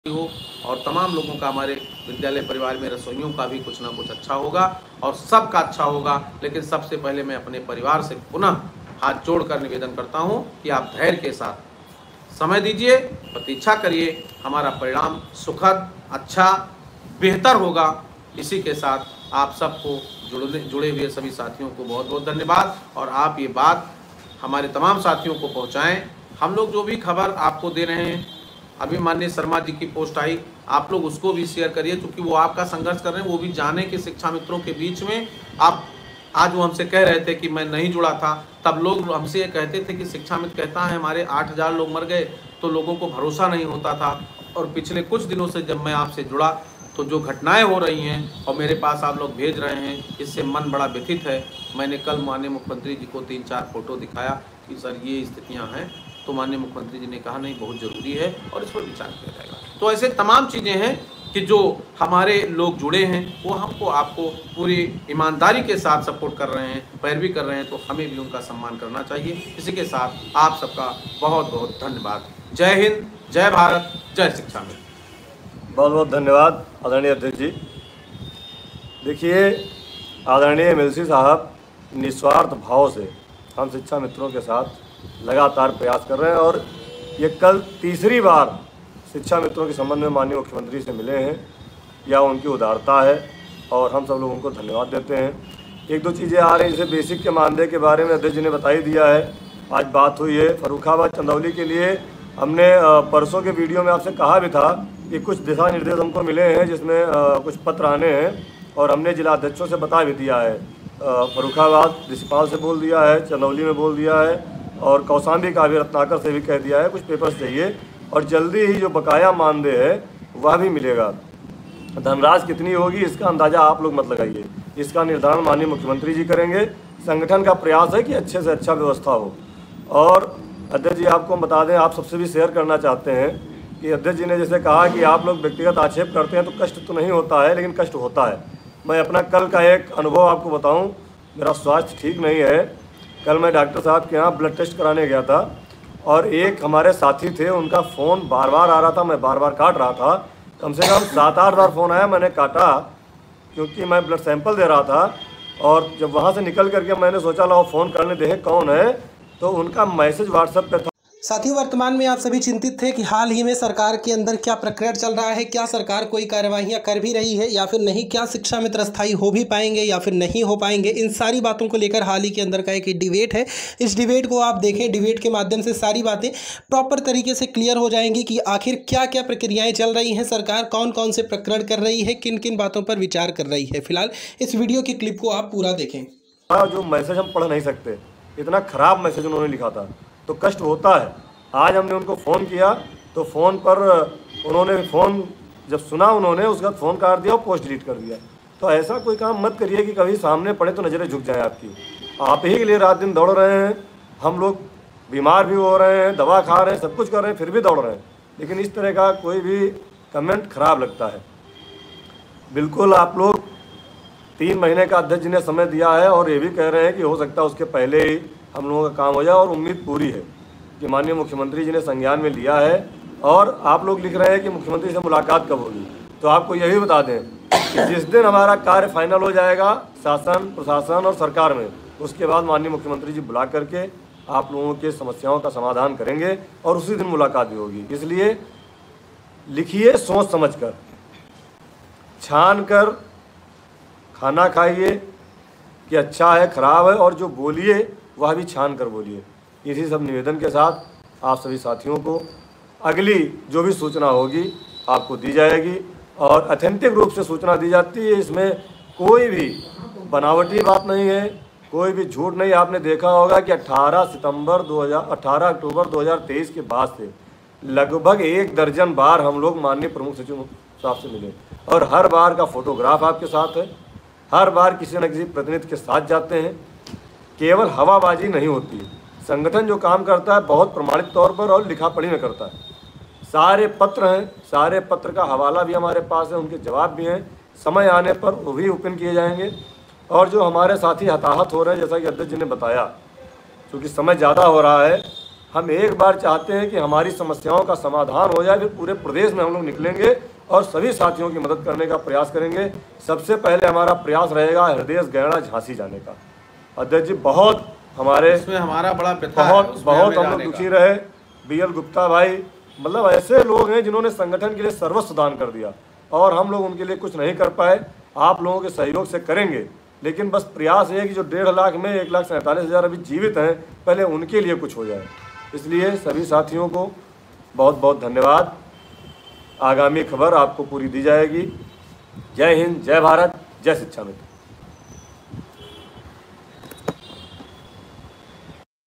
हो और तमाम लोगों का, हमारे विद्यालय परिवार में रसोइयों का भी कुछ ना कुछ अच्छा होगा और सबका अच्छा होगा। लेकिन सबसे पहले मैं अपने परिवार से पुनः हाथ जोड़कर निवेदन करता हूं कि आप धैर्य के साथ समय दीजिए, प्रतीक्षा करिए, हमारा परिणाम सुखद, अच्छा, बेहतर होगा। इसी के साथ आप सबको जुड़े हुए सभी साथियों को बहुत बहुत धन्यवाद और आप ये बात हमारे तमाम साथियों को पहुंचाएं। हम लोग जो भी खबर आपको दे रहे हैं, अभी माननीय शर्मा जी की पोस्ट आई, आप लोग उसको भी शेयर करिए, क्योंकि वो आपका संघर्ष कर रहे हैं, वो भी जाने कि शिक्षा मित्रों के बीच में आप, आज वो हमसे कह रहे थे कि मैं नहीं जुड़ा था, तब लोग हमसे ये कहते थे कि शिक्षा मित्र कहता है हमारे 8,000 लोग मर गए, तो लोगों को भरोसा नहीं होता था। और पिछले कुछ दिनों से जब मैं आपसे जुड़ा तो जो घटनाएं हो रही हैं और मेरे पास आप लोग भेज रहे हैं, इससे मन बड़ा व्यथित है। मैंने कल माननीय मुख्यमंत्री जी को 3-4 फोटो दिखाया कि सर ये स्थितियां हैं, तो माननीय मुख्यमंत्री जी ने कहा नहीं बहुत ज़रूरी है और इस पर विचार किया जाएगा। तो ऐसे तमाम चीज़ें हैं कि जो हमारे लोग जुड़े हैं वो हमको, आपको पूरी ईमानदारी के साथ सपोर्ट कर रहे हैं, पैरवी कर रहे हैं, तो हमें भी उनका सम्मान करना चाहिए। इसी के साथ आप सबका बहुत बहुत धन्यवाद। जय हिंद, जय भारत, जय शिक्षा मित्र। बहुत बहुत धन्यवाद आदरणीय अध्यक्ष जी। देखिए, आदरणीय एमएलसी साहब निस्वार्थ भाव से हम शिक्षा मित्रों के साथ लगातार प्रयास कर रहे हैं और ये कल तीसरी बार शिक्षा मित्रों के संबंध में माननीय मुख्यमंत्री से मिले हैं। या उनकी उदारता है और हम सब लोगों को धन्यवाद देते हैं। एक दो चीज़ें आ रही हैं, जैसे बेसिक के मानदेय के बारे में अध्यक्ष जी ने बता ही दिया है, आज बात हुई है। फर्रुखाबाद चंदौली के लिए हमने परसों के वीडियो में आपसे कहा भी था कि कुछ दिशा निर्देश हमको मिले हैं, जिसमें कुछ पत्र आने हैं और हमने जिला अध्यक्षों से बता भी दिया है। फर्रुखाबाद प्रिंसिपाल से बोल दिया है, चंदौली में बोल दिया है और कौशाम्बी का भी, रत्नाकर से भी कह दिया है कुछ पेपर्स चाहिए और जल्दी ही जो बकाया मानदेय है वह भी मिलेगा। धनराशि कितनी होगी इसका अंदाज़ा आप लोग मत लगाइए, इसका निर्धारण माननीय मुख्यमंत्री जी करेंगे। संगठन का प्रयास है कि अच्छे से अच्छा व्यवस्था हो। और अध्यक्ष जी आपको बता दें, आप सबसे भी शेयर करना चाहते हैं कि अध्यक्ष जी ने जैसे कहा कि आप लोग व्यक्तिगत आक्षेप करते हैं तो कष्ट तो नहीं होता है, लेकिन कष्ट होता है। मैं अपना कल का एक अनुभव आपको बताऊं। मेरा स्वास्थ्य ठीक नहीं है। कल मैं डॉक्टर साहब के यहाँ ब्लड टेस्ट कराने गया था और एक हमारे साथी थे, उनका फ़ोन बार बार आ रहा था, मैं बार बार काट रहा था। कम से कम 7-8 बार फ़ोन आया, मैंने काटा क्योंकि मैं ब्लड सैंपल दे रहा था। और जब वहाँ से निकल करके मैंने सोचा ला फ़ोन करने देखे कौन है, तो उनका मैसेज व्हाट्सएप पर था। साथियों, वर्तमान में आप सभी चिंतित थे कि हाल ही में सरकार के अंदर क्या प्रक्रिया चल रहा है, क्या सरकार कोई कार्यवाहियां कर भी रही है या फिर नहीं, क्या शिक्षा मित्र स्थायी हो भी पाएंगे या फिर नहीं हो पाएंगे। इन सारी बातों को लेकर हाल ही के अंदर का एक डिबेट है। इस डिबेट को आप देखें, डिबेट के माध्यम से सारी बातें प्रॉपर तरीके से क्लियर हो जाएंगी कि आखिर क्या क्या प्रक्रियाएँ चल रही हैं, सरकार कौन कौन से प्रकरण कर रही है, किन किन बातों पर विचार कर रही है। फिलहाल इस वीडियो की क्लिप को आप पूरा देखें। जो मैसेज हम पढ़ नहीं सकते, इतना ख़राब मैसेज उन्होंने लिखा था, तो कष्ट होता है। आज हमने उनको फ़ोन किया तो फ़ोन पर उन्होंने फ़ोन जब सुना, उन्होंने उसके बाद फ़ोन काट दिया और पोस्ट डिलीट कर दिया। तो ऐसा कोई काम मत करिए कि कभी सामने पड़े तो नज़रें झुक जाएं आपकी। आप ही के लिए रात दिन दौड़ रहे हैं, हम लोग बीमार भी हो रहे हैं, दवा खा रहे हैं, सब कुछ कर रहे हैं, फिर भी दौड़ रहे हैं। लेकिन इस तरह का कोई भी कमेंट ख़राब लगता है। बिल्कुल आप लोग 3 महीने का अध्यक्ष जी ने समय दिया है और ये भी कह रहे हैं कि हो सकता है उसके पहले ही हम लोगों का काम हो जाए, और उम्मीद पूरी है कि माननीय मुख्यमंत्री जी ने संज्ञान में लिया है। और आप लोग लिख रहे हैं कि मुख्यमंत्री से मुलाकात कब होगी, तो आपको यही बता दें कि जिस दिन हमारा कार्य फाइनल हो जाएगा शासन, प्रशासन और सरकार में, उसके बाद माननीय मुख्यमंत्री जी बुला करके आप लोगों के समस्याओं का समाधान करेंगे और उसी दिन मुलाकात भी होगी। इसलिए लिखिए सोच समझ कर, छान कर खाना खाइए कि अच्छा है ख़राब है, और जो बोलिए वह भी छान कर बोलिए। इसी सब निवेदन के साथ आप सभी साथियों को अगली जो भी सूचना होगी आपको दी जाएगी और ऑथेंटिक रूप से सूचना दी जाती है। इसमें कोई भी बनावटी बात नहीं है, कोई भी झूठ नहीं। आपने देखा होगा कि 18 अक्टूबर 2023 के बाद से लगभग 1 दर्जन बार हम लोग माननीय प्रमुख सचिव साहब से मिले और हर बार का फोटोग्राफ आपके साथ है, हर बार किसी न किसी प्रतिनिधि के साथ जाते हैं। केवल हवाबाजी नहीं होती है। संगठन जो काम करता है बहुत प्रमाणित तौर पर और लिखा पढ़ी में करता है। सारे पत्र हैं, सारे पत्र का हवाला भी हमारे पास है, उनके जवाब भी हैं। समय आने पर वो भी ओपन किए जाएंगे। और जो हमारे साथी हताहत हो रहे हैं, जैसा कि अध्यक्ष जी ने बताया, क्योंकि समय ज़्यादा हो रहा है, हम एक बार चाहते हैं कि हमारी समस्याओं का समाधान हो जाए, फिर पूरे प्रदेश में हम लोग निकलेंगे और सभी साथियों की मदद करने का प्रयास करेंगे। सबसे पहले हमारा प्रयास रहेगा हृदय गैड़ा झांसी जाने का। अध्यक्ष जी बहुत हमारे इसमें हमारा बड़ा पिता है, बहुत उसमें बहुत हमें हम लोग जाने दुखी का। रहे। BL गुप्ता भाई, मतलब ऐसे लोग हैं जिन्होंने संगठन के लिए सर्वस्व दान कर दिया और हम लोग उनके लिए कुछ नहीं कर पाए। आप लोगों के सहयोग से करेंगे, लेकिन बस प्रयास है कि जो 1.5 लाख में 1,47,000 अभी जीवित हैं, पहले उनके लिए कुछ हो जाए। इसलिए सभी साथियों को बहुत बहुत धन्यवाद। आगामी खबर आपको पूरी दी जाएगी। जय हिंद, जय भारत, जय शिक्षा मित्र।